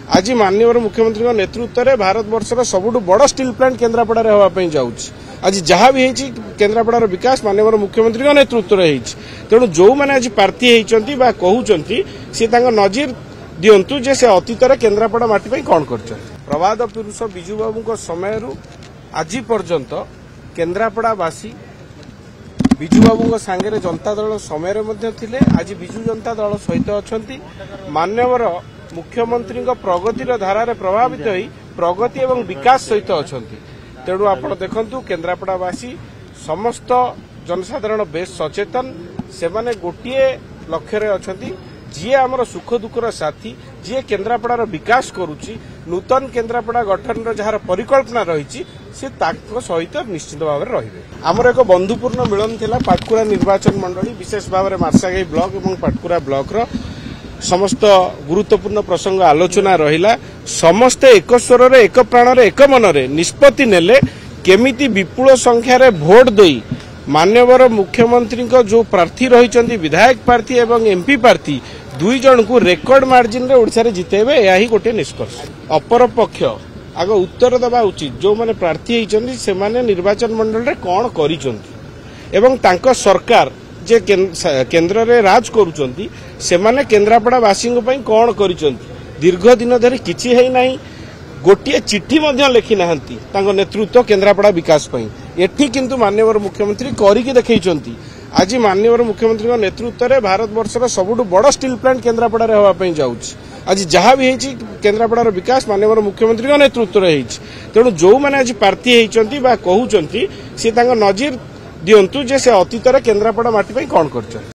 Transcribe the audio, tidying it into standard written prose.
आज माननीय मुख्यमंत्री नेतृत्व में भारत वर्षर सबुठ बड़ स्टील प्लांट केन्द्रापड़ा होगापी जाऊँगी। आज जहाँ भी होती केन्द्रापड़ार विकास माननीय मुख्यमंत्री नेतृत्व में तेणु जो मैंने आज प्रार्थी होती कहते सी नजीर दिंतु जे से अतीत केन्द्रापड़ा माटी कौन कर प्रवाद पुरुष विजु बाबू समय आज पर्यंत केन्द्रापड़ावासी विजु बाबू सांगे जनता दल समय थे। आज विजु जनता दल सहित अच्छा माननीय मुख्यमंत्री प्रगतिर धारारे प्रभावित हो प्रगति एवं विकास सहित अच्छा। तेणु आप देखु केन्द्रापड़ावासी समस्त जनसाधारण बेस सचेतन से माने गोटे लक्ष्य अच्छा जी आमर सुख दुखर साथी जी केन्द्रापड़ार विकास करुच्ची नूतन केन्द्रापड़ा गठन जार परिकल्पना रही सहित निश्चित भाव में रही। आमर एक बंधुपूर्ण मिलन थिला पाटकुरा निर्वाचन मंडली विशेष भाव में मार्साघाई ब्लॉक और पाटकुरा ब्लॉक रो समस्त गुरुत्वपूर्ण प्रसंग आलोचना रहिला। समस्ते एक स्वर एक प्राण एक मन निष्पत्ति नेले केमिति विपुल संख्यार भोट देई मान्यवर मुख्यमंत्री जो प्रार्थी रही विधायक प्रार्थी एवं एमपी प्रार्थी दुई जन को रेकर्ड मार्जिन रे ओडिशा रे जितेबे या ही गोटे निष्कर्ष। अपर पक्ष आग उत्तर देवा उचित जो माने प्रार्थी होती से माने निर्वाचन मंडल रे कौन करिसंती एवं तांको सरकार जे केन्द्र रे राज करुचंती से माने केन्द्रापड़ावासी कौन करिसंती दीर्घ दिन धरी किछि है नहीं गोटे चिट्ठी लिखि ना नेतृत्व केन्द्रापड़ा विकास एठी किंतु माननीय मुख्यमंत्री करिके देखैछंती। आज माननीय मुख्यमंत्री नेतृत्व में भारत वर्षर सबुठ बड़ स्टील प्लांट केन्द्रापड़ा होगापी जाऊँगी। आज जहाँ भी होती केन्द्रापड़ार विकास माननीय मुख्यमंत्री नेतृत्व में तेणु जो मैंने आज प्रार्थी होती कहते सी नजीर दिंतु जे से अतीत केन्द्रापड़ा माटी कौन कर।